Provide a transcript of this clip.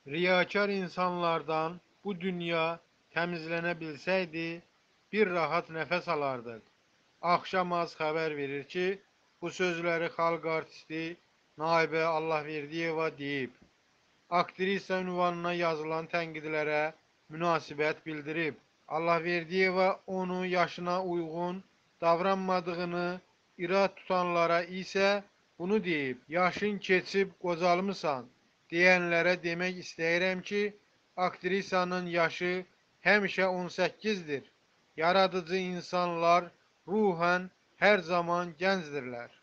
Riyakar insanlardan bu dünya temizlenebilseydi bir rahat nefes alardık. Akşam az haber verir ki, bu sözleri halk artisti Naibə Allahverdiyeva deyib. Aktrisa ünvanına yazılan tənqidlərə münasibət bildirib. Allahverdiyeva onu yaşına uyğun davranmadığını, irad tutanlara isə bunu deyib. Yaşın keçib qocalmısan deyənlərə demək istəyirəm ki, aktrisanın yaşı həmişə 18-dir. Yaradıcı insanlar ruhen her zaman gəncdirlər.